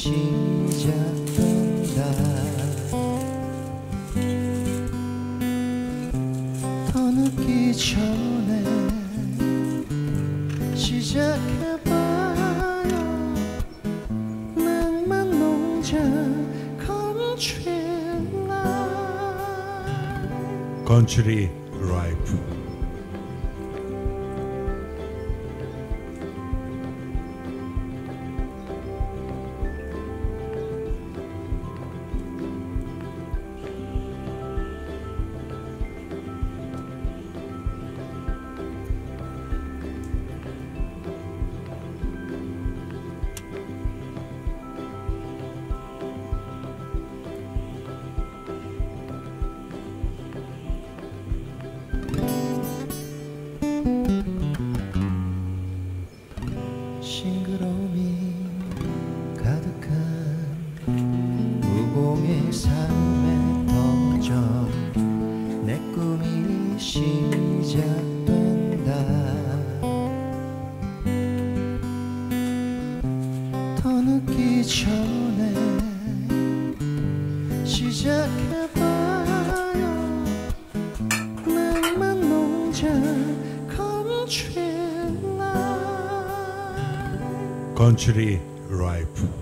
시작된다. 더 늦기 전에 시작해봐요. 낭만 농장 Country Life. 싱그러움이 가득한 무공의 삶의 던전. 내 꿈이 시작된다. 더 늦기 전에 시작해봐요. 낭만 농장 Country Country Life.